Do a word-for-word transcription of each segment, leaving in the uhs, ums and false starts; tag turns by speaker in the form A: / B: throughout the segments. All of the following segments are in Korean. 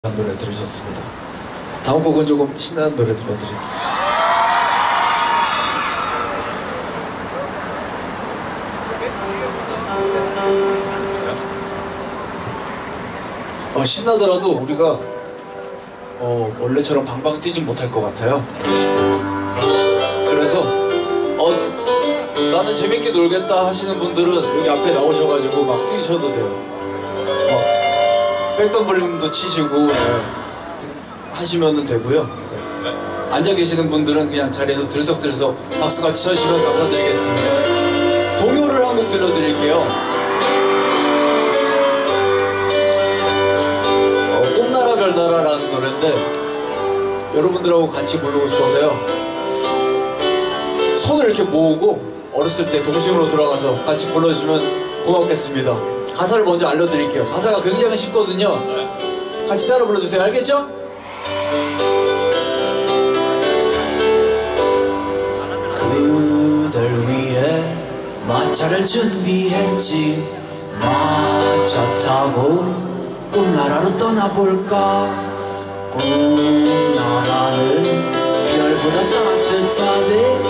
A: 노래 들으셨습니다. 다음 곡은 조금 신나는 노래 들려드릴게요. 어, 신나더라도 우리가 어, 원래처럼 방방 뛰진 못할 것 같아요. 그래서 어, 나는 재밌게 놀겠다 하시는 분들은 여기 앞에 나오셔가지고 막 뛰셔도 돼요. 어. 백덤블링도 치시고 네, 하시면 되고요. 네. 앉아 계시는 분들은 그냥 자리에서 들썩들썩 박수같이 쳐주시면 감사드리겠습니다. 동요를 한 곡 들려드릴게요. 어, 꿈나라 별나라라는 노래인데 여러분들하고 같이 부르고 싶어서요. 손을 이렇게 모으고 어렸을 때 동심으로 돌아가서 같이 불러주시면 고맙겠습니다. 가사를 먼저 알려드릴게요. 가사가 굉장히 쉽거든요. 같이 따라 불러주세요. 알겠죠? 그댈 위해 마차를 준비했지. 마차 타고 꿈나라로 떠나볼까. 꿈나라는 별보다 따뜻하대.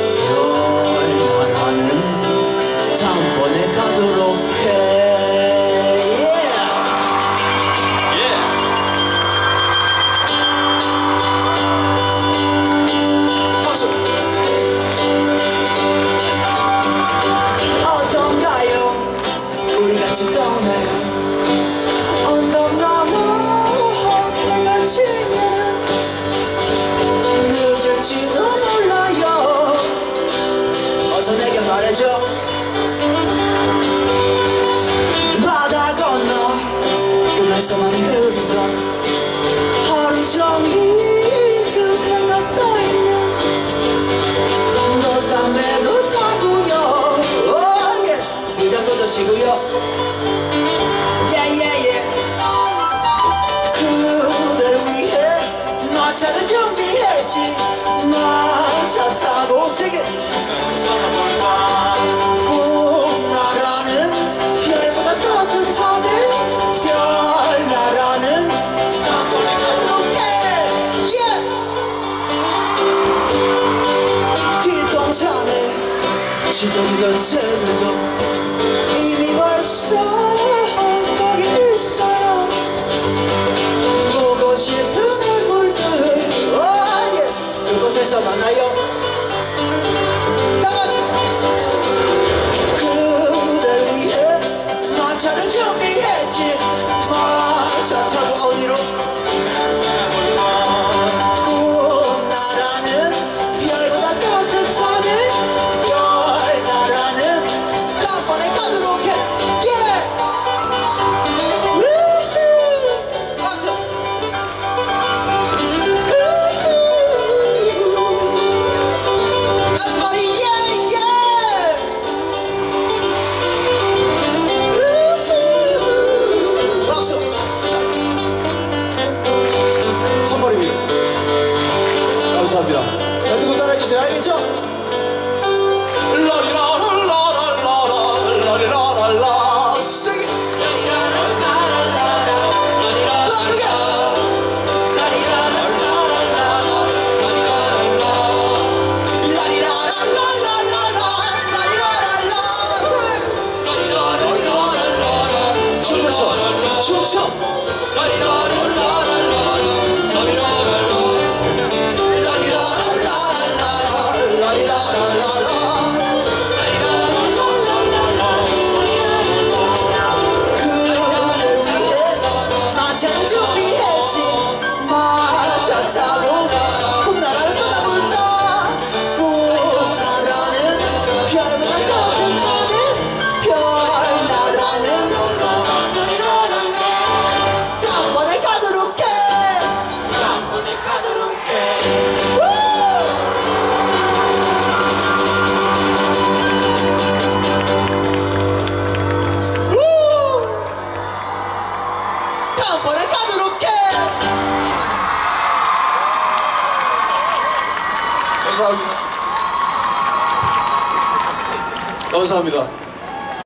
A: 별나라는 다음번에 가도록 해. 같이 떠나요. 언덕 너머 해가 지면 늦을지도 몰라요. 어서 내게 말해줘. 바다 건너 꿈에서만 그리던 하루 종일 그대가 떠있는 돛담배도 타고요. 무장도도 치고요. 마차를 준비했지. 마차 타고 세계 꿈나라는 별보다 따뜻하대. 별나라는 높게 뒷동산에 지저귀던 새들도 이미 벌써 거기 있어요. 보고 싶은 그곳에서 만나요. 다같이 그댈 위해 마차를 준비했지. 마차 타고 어디로? 꿈나라는 별보다 따뜻하네. 별나라는 다음번에 가도록 해. 예! 우후! 박수! 감사합니다. 자, 누구 따라해주세요. 알겠죠? 라리라라라라라라 라리라라라 세게 춤춰 감사합니다. 감사합니다.